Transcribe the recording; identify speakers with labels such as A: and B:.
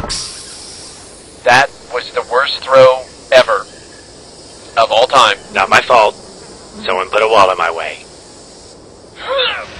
A: That was the worst throw ever. Of all time.
B: Not my fault. Someone put a wall in my way.